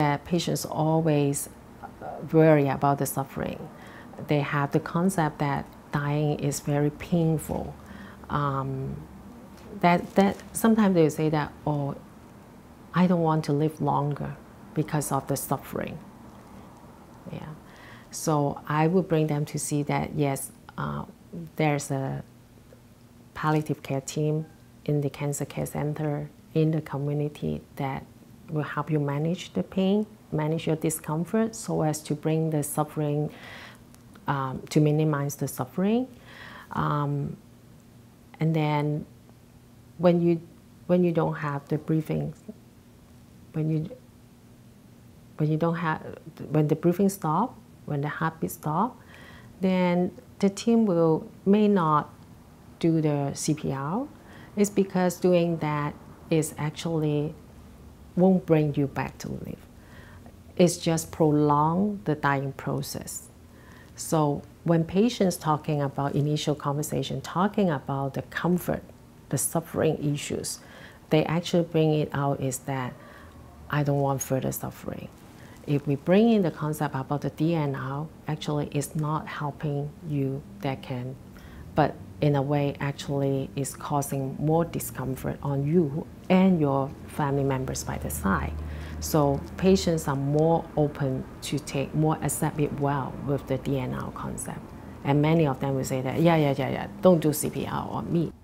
Patients always worry about the suffering. They have the concept that dying is very painful. That sometimes they say that, oh, I don't want to live longer because of the suffering. Yeah. So I would bring them to see that, yes, there's a palliative care team in the cancer care center, in the community, that will help you manage the pain, manage your discomfort, so as to bring the suffering, to minimize the suffering. And then when you don't have the breathing, when the breathing stops, when the heartbeat stops, then the team may not do the CPR. It's because doing that is actually won't bring you back to life. It's just prolong the dying process. So when patients talking about initial conversation, talking about the comfort, the suffering issues, they actually bring it out is that I don't want further suffering. If we bring in the concept about the DNR, actually it's not helping you, but in a way actually is causing more discomfort on you and your family members by the side. So patients are more open to accept it well with the DNR concept. And many of them will say that, yeah, don't do CPR on me.